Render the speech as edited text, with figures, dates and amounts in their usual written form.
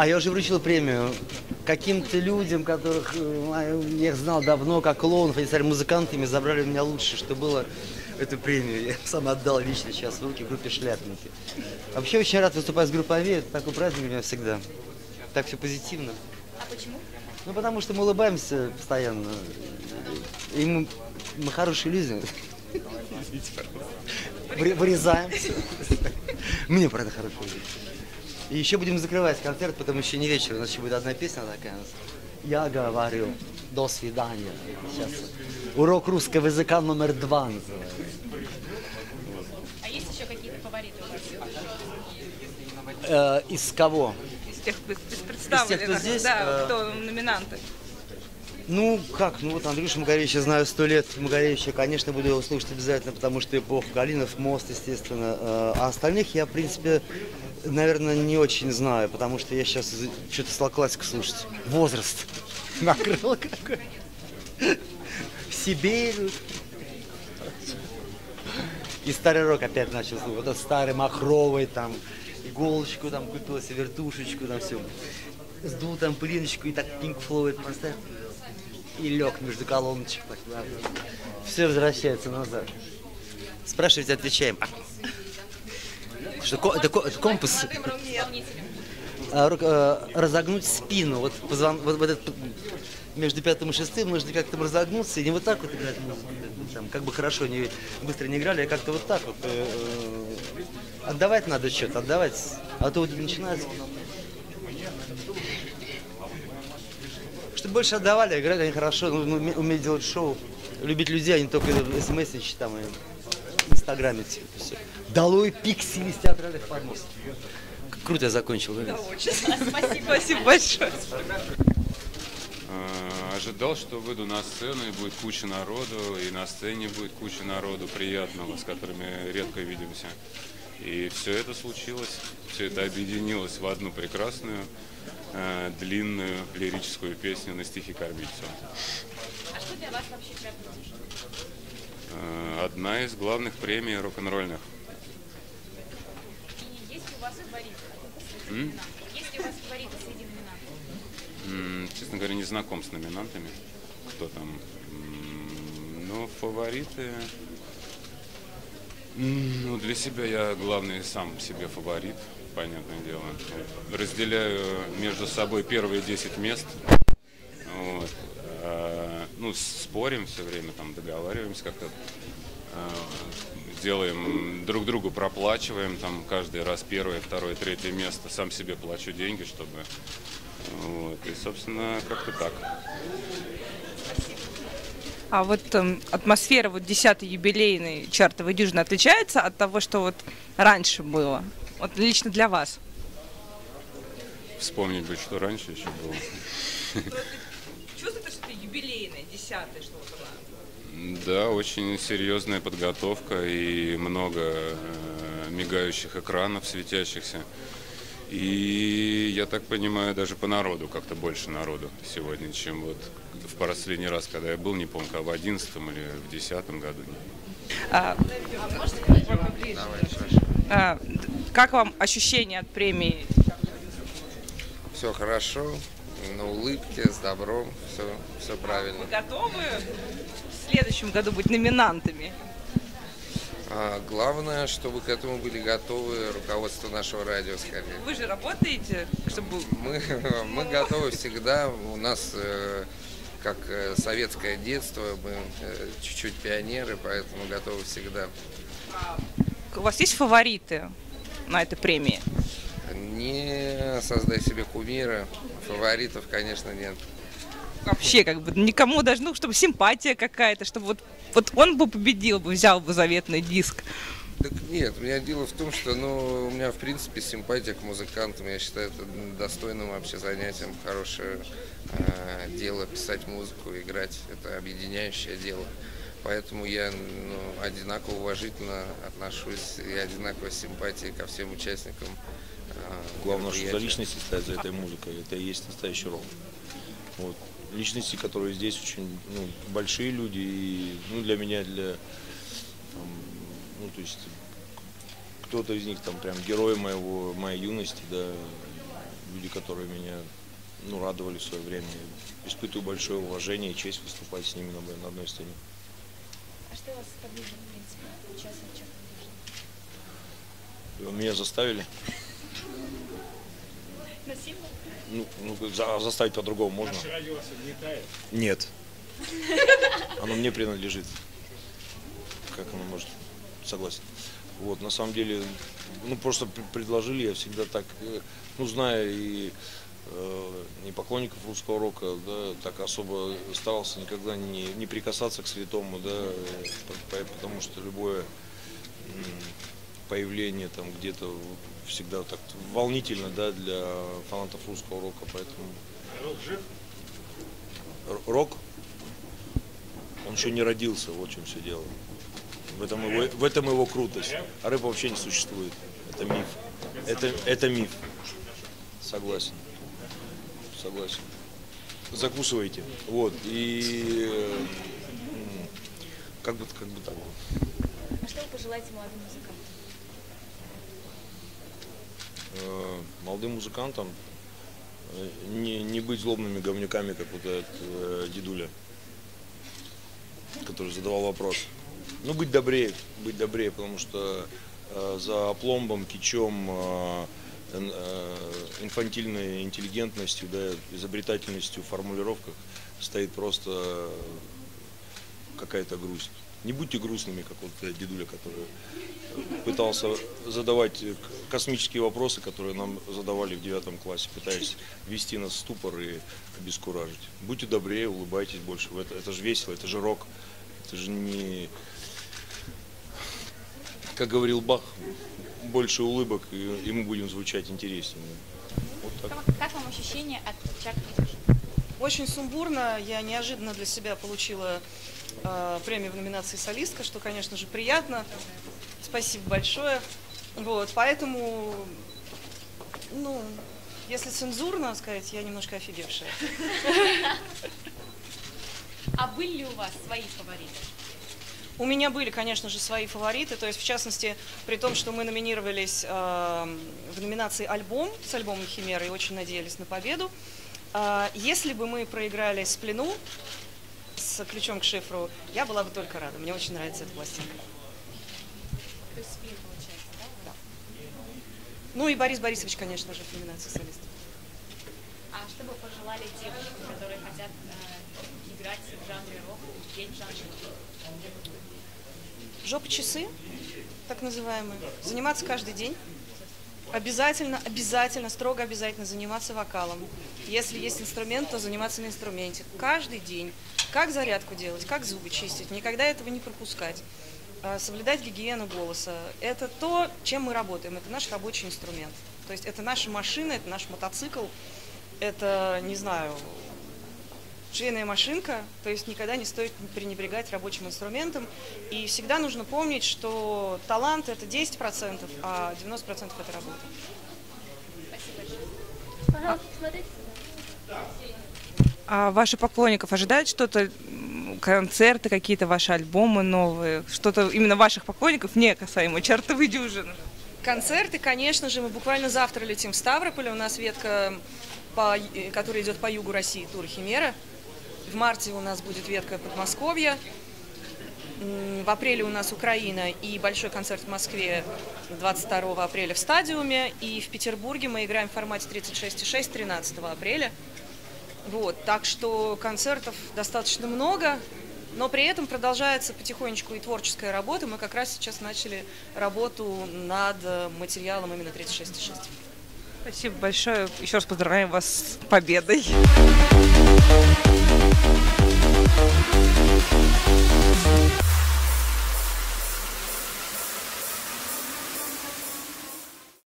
А я уже вручил премию каким-то людям, которых я их знал давно, как клоунов, они стали музыкантами, забрали у меня лучшее, что было, эту премию. Я сам отдал лично сейчас в руки группе «Шляпники». Вообще очень рад выступать с группой «Авей», это такой праздник у меня всегда. Так все позитивно. А почему? Ну, потому что мы улыбаемся постоянно. И мы хорошие люди. Вырезаем. Мне, правда, хорошие люди. И еще будем закрывать концерт, потому еще не вечер. У нас еще будет одна песня такая. Я говорю, до свидания. Сейчас. Урок русского языка номер 2 называется. А есть еще какие-то фавориты у вас? Из кого? Из тех, представленных, кто здесь? Да, кто номинанты. Ну, как? Ну, вот Андрюша Магаревича знаю 100 лет. Магаревича, конечно, буду его слушать обязательно, потому что эпоха Галинов, Мост, естественно. А остальных я, в принципе, наверное, не очень знаю, потому что я сейчас что-то стал классику слушать. Возраст накрыл какой. Сибирь. И старый рок опять начал слушать. Вот этот старый Махровый, там, иголочку там купил, себе вертушечку, там все. Сдул там пылиночку и так Pink Floyd поставил. И лег между колоночек. Все возвращается назад. Спрашивайте, отвечаем. Что, это компас. Разогнуть спину. Вот этот, между пятым и шестым нужно как-то разогнуться и не вот так вот играть музыку. Там, как бы хорошо, быстро не играли, а как-то вот так вот. Отдавать надо что-то, отдавать. А то вот начинается. Чтобы больше отдавали, играли они хорошо, уметь делать шоу, любить людей, а не только смс-ничать там и в инстаграме. Все. Долой пиксели из театральных подмостов. Круто я закончил. Да, очень. Спасибо большое. Ожидал, что выйду на сцену и будет куча народу, и на сцене будет куча народу приятного, с которыми редко видимся. И все это случилось, все это объединилось в одну прекрасную, длинную лирическую песню на стихи Корбильцева. А что для вас вообще шляпники? Одна из главных премий рок-н-ролльных. И есть ли у вас фавориты? Есть ли у вас фавориты среди номинантов? Честно говоря, не знаком с номинантами. Кто там? Ну, фавориты... Ну, для себя я главный сам себе фаворит, понятное дело. Разделяю между собой первые 10 мест. Вот. Ну, спорим все время, там, договариваемся как-то. Делаем, друг другу проплачиваем, там, каждый раз первое, второе, третье место. Сам себе плачу деньги, чтобы... Вот. И, собственно, как-то так. А вот атмосфера вот 10-й юбилейной чартовой дюжины отличается от того, что вот раньше было? Вот лично для вас. Вспомнить бы, что раньше еще было. Чувствуете, что это юбилейная, 10-я, что вот она? Да, очень серьезная подготовка и много мигающих экранов, светящихся. И я так понимаю, даже по народу, как-то больше народу сегодня, чем вот в последний раз, когда я был, не помню, в 11-м или в 10-м году. Как вам ощущения от премии? Все хорошо, на улыбке, с добром, все правильно. Вы готовы в следующем году быть номинантами? Главное, чтобы к этому были готовы руководство нашего радио, скорее. Вы же работаете, чтобы... Мы готовы всегда. У нас, как советское детство, мы чуть-чуть пионеры, поэтому готовы всегда. У вас есть фавориты на этой премии? Не создай себе кумира. Фаворитов, конечно, нет. Вообще, как бы, никому даже, ну, чтобы симпатия какая-то, чтобы вот он бы победил, бы взял бы заветный диск. Так нет, у меня дело в том, что, ну, у меня, в принципе, симпатия к музыкантам. Я считаю это достойным вообще занятием, хорошее дело писать музыку, играть. Это объединяющее дело. Поэтому я одинаково уважительно отношусь и одинаково с симпатией ко всем участникам. Главное, что за личности стоят за этой музыкой. Это и есть настоящий рок. Вот. Личности, которые здесь очень большие люди, и для меня, то есть кто-то из них там прям герой моей юности, да, люди, которые меня радовали в свое время. Испытываю большое уважение и честь выступать с ними на одной сцене. А что вас подвигло, в принципе, участвовать в «Чарта выдвижных»? Меня заставили. Насильно? Заставить по-другому можно? Наше радио вас угнетает? Нет. Оно мне принадлежит. Как оно может? Согласен. Вот, на самом деле, просто предложили, я всегда так, зная и поклонников русского рока, да, так особо старался никогда не прикасаться к святому, да, потому что любое появление там где-то всегда так волнительно, да, для фанатов русского рока, поэтому... Рок жив? Рок? Он еще не родился, вот в чем все дело. В этом его крутость. А рэп вообще не существует. Это миф. Это миф. Согласен. Закусывайте. Вот. И как бы так. А что вы пожелаете молодым музыкантам? Молодым музыкантам не быть злобными говнюками, как вот этот дедуля, который задавал вопрос. Быть добрее, потому что за опломбом, кичом, инфантильной интеллигентностью, да, изобретательностью в формулировках стоит просто какая-то грусть. Не будьте грустными, как вот дедуля, который пытался задавать космические вопросы, которые нам задавали в 9 классе, пытаясь ввести нас в ступор и обескуражить. Будьте добрее, улыбайтесь больше. Это же весело, это же рок. Это же не... Как говорил Бах, больше улыбок, и мы будем звучать интереснее. Вот так. Как вам ощущение от «Чарта выдвижных»? Очень сумбурно. Я неожиданно для себя получила премию в номинации «Солистка», что, конечно же, приятно. Спасибо большое. Вот, поэтому, если цензурно сказать, я немножко офигевшая. А были ли у вас свои фавориты? У меня были, конечно же, свои фавориты, то есть, в частности, при том, что мы номинировались в номинации «Альбом» с альбомом «Химера» и очень надеялись на победу. Если бы мы проиграли с «Плену», с «Ключом к шифру», я была бы только рада. Мне очень нравится эта пластинка. То есть «Сплин» получается, да? Да. И Борис Борисович, конечно же, в номинации «Солист». А что бы пожелали девушкам, которые хотят играть в жанре рок, петь в жанре рок? Жоп-часы, так называемые. Заниматься каждый день. Обязательно, строго обязательно заниматься вокалом. Если есть инструмент, то заниматься на инструменте. Каждый день. Как зарядку делать, как зубы чистить. Никогда этого не пропускать. Соблюдать гигиену голоса. Это то, чем мы работаем. Это наш рабочий инструмент. То есть это наша машина, это наш мотоцикл. Это, не знаю, швейная машинка. То есть никогда не стоит пренебрегать рабочим инструментом. И всегда нужно помнить, что талант – это 10%, а 90% – это работа. Спасибо большое. Пожалуйста, смотрите. А ваши поклонников ожидают что-то, концерты какие-то, ваши альбомы новые? Что-то именно ваших поклонников, не касаемо «Чартовой дюжины»? Концерты, конечно же, мы буквально завтра летим в Ставрополь. У нас ветка, которая идет по югу России, тур «Химера». В марте у нас будет ветка Подмосковья. В апреле у нас Украина и большой концерт в Москве 22 апреля в Стадиуме. И в Петербурге мы играем в формате 36,6 13 апреля. Вот, так что концертов достаточно много, но при этом продолжается потихонечку и творческая работа. Мы как раз сейчас начали работу над материалом именно 36,6. Спасибо большое. Еще раз поздравляем вас с победой.